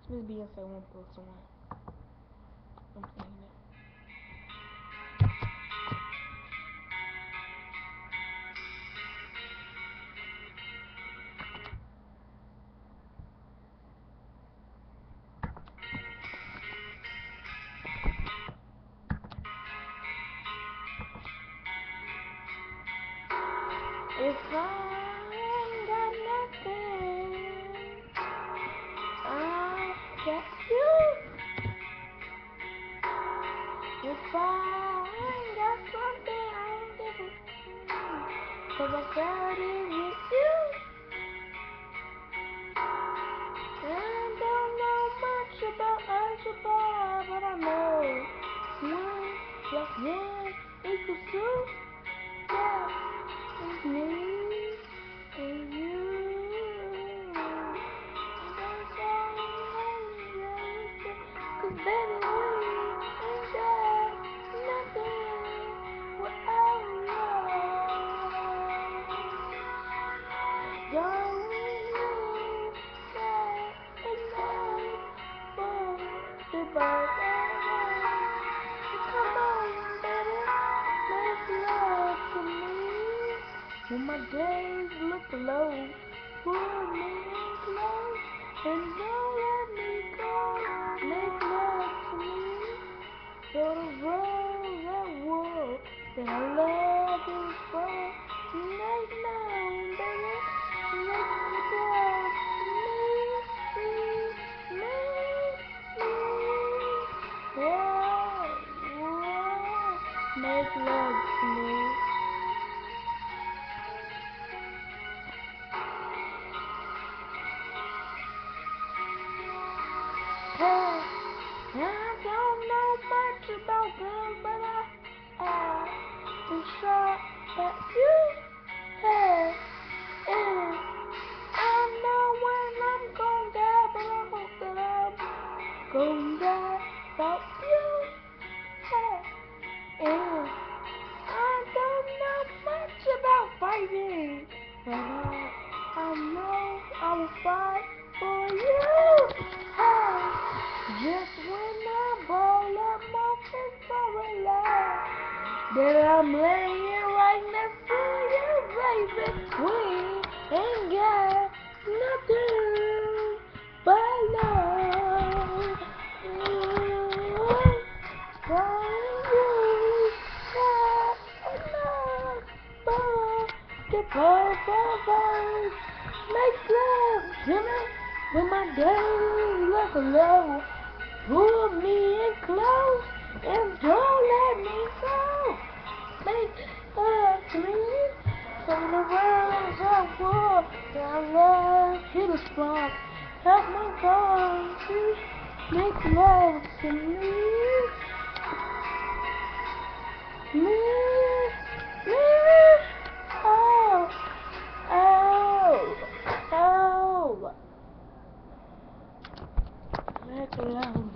Miss Beyonce 1+1. I'm playing it. If I ain't got nothing, I got you. If I ain't got something, I don't give a 'cause I found it with you. And I don't know much about algebra, but I know 1+1=2. Yeah, it's me and you. That's all I'm asking. 'Cause baby, we ain't got nothing without love. Don't you say enough for the birthday? Come on, baby, make love to me. When my days look low, pull me in close and don't let me go. Make love to me. So the road that walk that I love is for. Make known, baby. Make love to me. Whoa, whoa. Make love to me. Hey, I don't know much about girls, but I am sure that you have. And I know when I'm gon' die, but I hope that I'm gon' die about you. Hey, and I don't know much about fighting, but I know I will fight for you. Hey, just when I ball up my fist for a laugh, then I'm laying right next to you, baby. We ain't got nothing but love. Don't you got enough for the purpose? Make love to me when my days look low. Pull me in close and don't let me go. Make love to me. From the world's at war, I love hit a spot. Help my country make love to me. Me, me, oh, oh, oh. Make love.